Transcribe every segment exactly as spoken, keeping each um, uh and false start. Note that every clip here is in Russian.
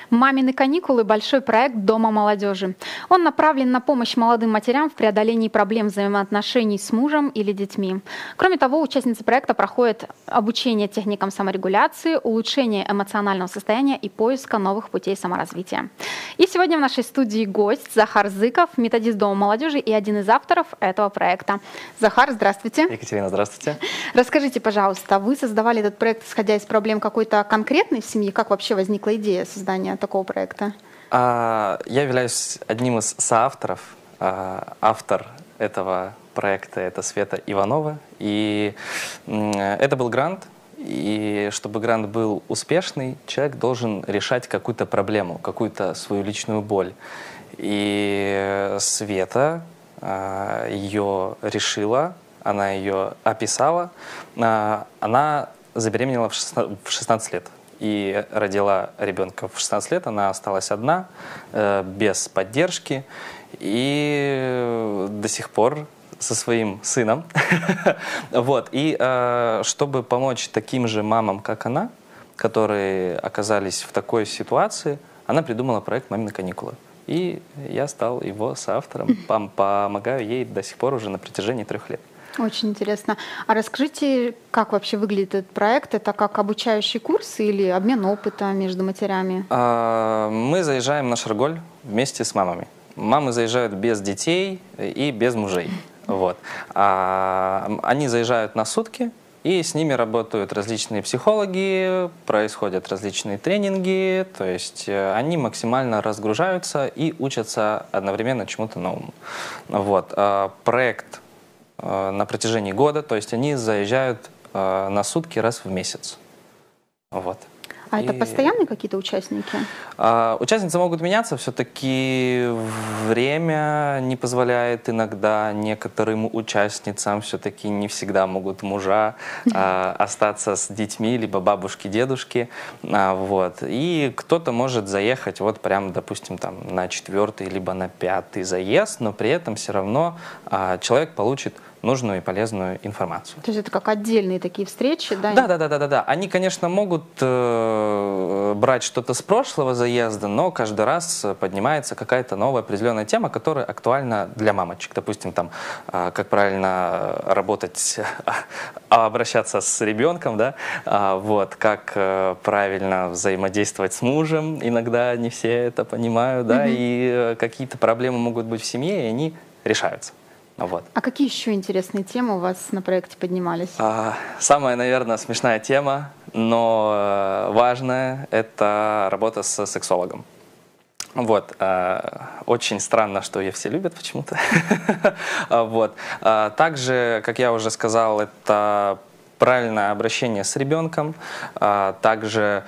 «Мамины каникулы» – большой проект Дома молодежи. Он направлен на помощь молодым матерям в преодолении проблем взаимоотношений с мужем или детьми. Кроме того, участницы проекта проходят обучение техникам саморегуляции, улучшение эмоционального состояния и поиска новых путей саморазвития. И сегодня в нашей студии гость Захар Зыков, методист Дома молодежи и один из авторов этого проекта. Захар, здравствуйте. Екатерина, здравствуйте. Расскажите, пожалуйста, вы создавали этот проект, исходя из проблем какой-то конкретной семьи? Как вообще возникла идея создания такого проекта? А, я являюсь одним из соавторов. А, автор этого проекта — это Света Иванова. И это был грант. И чтобы грант был успешный, человек должен решать какую-то проблему, какую-то свою личную боль. И Света а, ее решила, она ее описала. А, она забеременела в шестнадцать лет и родила ребенка в шестнадцать лет. Она осталась одна, э, без поддержки, и до сих пор со своим сыном. Вот. И э, чтобы помочь таким же мамам, как она, которые оказались в такой ситуации, она придумала проект «Мамины каникулы». И я стал его соавтором, пом помогаю ей до сих пор уже на протяжении трех лет. Очень интересно. А расскажите, как вообще выглядит этот проект? Это как обучающий курс или обмен опыта между матерями? Мы заезжаем на Шарголь вместе с мамами. Мамы заезжают без детей и без мужей. Вот. Они заезжают на сутки, и с ними работают различные психологи, происходят различные тренинги, то есть они максимально разгружаются и учатся одновременно чему-то новому. Вот. Проект на протяжении года, то есть они заезжают э, на сутки раз в месяц. Вот. А и... это постоянные какие-то участники? Э, участницы могут меняться, все-таки время не позволяет иногда некоторым участницам, все-таки не всегда могут мужа э, остаться с детьми, либо бабушки, дедушки. Э, вот. И кто-то может заехать вот прям, допустим, там, на четвертый, либо на пятый заезд, но при этом все равно э, человек получит нужную и полезную информацию. То есть это как отдельные такие встречи, да? Да, да, да, да, да, да. Они, конечно, могут э, брать что-то с прошлого заезда, но каждый раз поднимается какая-то новая определенная тема, которая актуальна для мамочек. Допустим, там, э, как правильно работать, обращаться с ребенком, да, э, вот, как э, правильно взаимодействовать с мужем. Иногда не все это понимают, да, mm-hmm. и э, какие-то проблемы могут быть в семье, и они решаются. Вот. А какие еще интересные темы у вас на проекте поднимались? А, самая, наверное, смешная тема, но важная, это работа с сексологом. Вот. А, очень странно, что ее все любят почему-то. Вот. А, также, как я уже сказал, это правильное обращение с ребенком, а также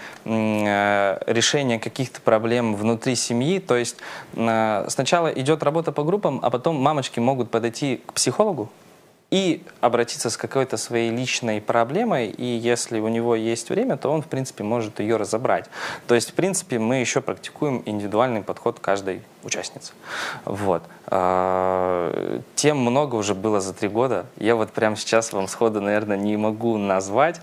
решение каких-то проблем внутри семьи. То есть сначала идет работа по группам, а потом мамочки могут подойти к психологу и обратиться с какой-то своей личной проблемой, и если у него есть время, то он, в принципе, может ее разобрать. То есть, в принципе, мы еще практикуем индивидуальный подход каждой участницы. Вот. Тем много уже было за три года. Я вот прямо сейчас вам сходу, наверное, не могу назвать,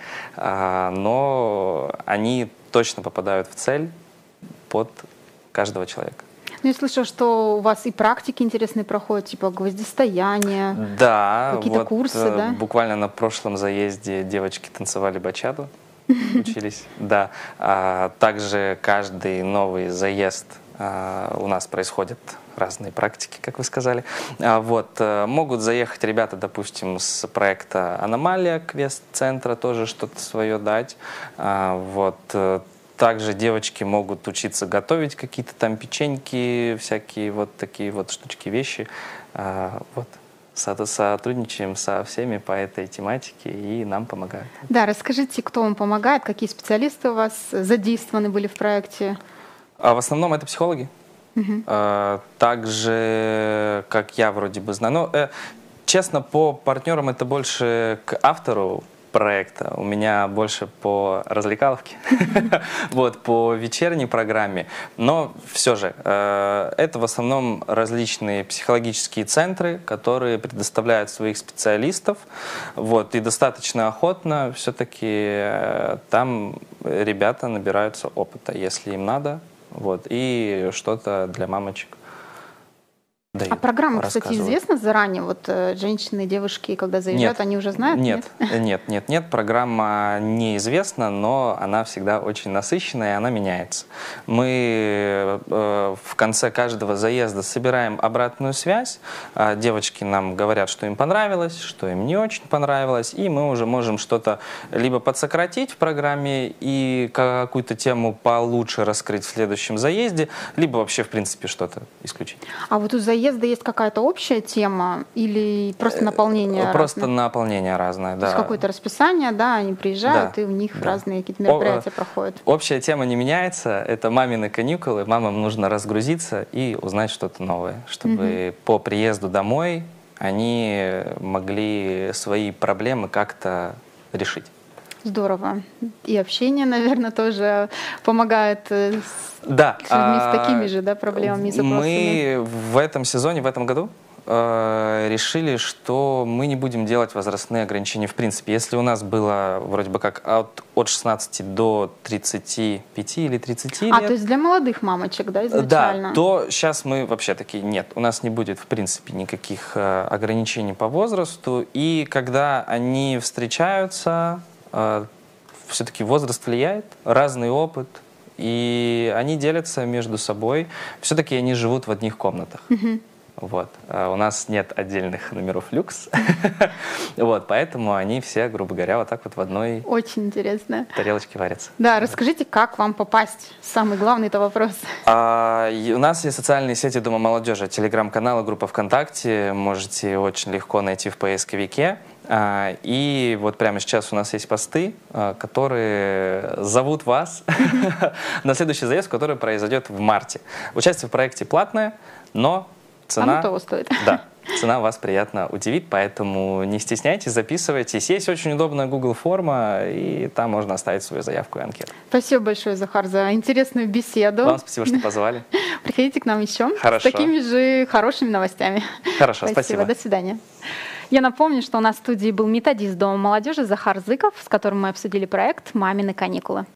но они точно попадают в цель под каждого человека. Ну, я слышала, что у вас и практики интересные проходят, типа гвоздистояние, да, какие-то вот, курсы, да? Буквально на прошлом заезде девочки танцевали бачату, учились. Да. А также каждый новый заезд а, у нас происходят разные практики, как вы сказали. А, вот, могут заехать ребята, допустим, с проекта «Аномалия», квест-центра, тоже что-то свое дать. А, вот. Также девочки могут учиться готовить какие-то там печеньки, всякие вот такие вот штучки, вещи. А, вот. Сотрудничаем со всеми по этой тематике и нам помогают. Да, расскажите, кто вам помогает, какие специалисты у вас задействованы были в проекте? А в основном это психологи. Угу. А, также, как я вроде бы знаю, но, э, честно, по партнерам это больше к автору проекта. У меня больше по развлекаловке, вот, по вечерней программе. Но все же, э, это в основном различные психологические центры, которые предоставляют своих специалистов. Вот, и достаточно охотно все-таки э, там ребята набираются опыта, если им надо. вот, и что-то для мамочек. Даю, а программа, кстати, известна заранее? Вот э, женщины, девушки, когда заезжают, нет, они уже знают? Нет, нет, нет, нет, нет, программа неизвестна, но она всегда очень насыщенная, и она меняется. Мы э, в конце каждого заезда собираем обратную связь. Э, девочки нам говорят, что им понравилось, что им не очень понравилось, и мы уже можем что-то либо подсократить в программе и какую-то тему получше раскрыть в следующем заезде, либо вообще, в принципе, что-то исключить. А вот у заезда есть какая-то общая тема или просто наполнение Просто разное? наполнение разное, да. То есть какое-то расписание, да, они приезжают, да, и у них да. разные какие-то мероприятия О, проходят. Общая тема не меняется, это мамины каникулы, мамам нужно разгрузиться и узнать что-то новое, чтобы угу. по приезду домой они могли свои проблемы как-то решить. Здорово. И общение, наверное, тоже помогает с, да, с людьми с такими же да, проблемами и запросами. Мы в этом сезоне, в этом году э, решили, что мы не будем делать возрастные ограничения в принципе. Если у нас было вроде бы как от, от шестнадцати до тридцати пяти или тридцати а, лет. То есть для молодых мамочек, да, изначально? Да, то сейчас мы вообще такие, нет, у нас не будет в принципе никаких э, ограничений по возрасту. И когда они встречаются... все-таки возраст влияет, разный опыт, и они делятся между собой. Все-таки они живут в одних комнатах. Mm-hmm. Вот. А у нас нет отдельных номеров люкс, вот, поэтому они все, грубо говоря, вот так вот в одной Очень интересно. тарелочке варятся. Да, расскажите, как вам попасть? Самый главный это вопрос. А, у нас есть социальные сети Дома молодежи, телеграм-канал и группа ВКонтакте. Можете очень легко найти в поисковике. А, и вот прямо сейчас у нас есть посты, а, которые зовут вас на следующий заезд, который произойдет в марте. Участие в проекте платное, но цена... Оно того стоит. Да. Цена вас приятно удивит, поэтому не стесняйтесь, записывайтесь. Есть очень удобная Google форма, и там можно оставить свою заявку и анкету. Спасибо большое, Захар, за интересную беседу. Вам спасибо, что позвали. Приходите к нам еще Хорошо. с такими же хорошими новостями. Хорошо, спасибо. Спасибо, до свидания. Я напомню, что у нас в студии был методист Дома молодежи Захар Зыков, с которым мы обсудили проект «Мамины каникулы».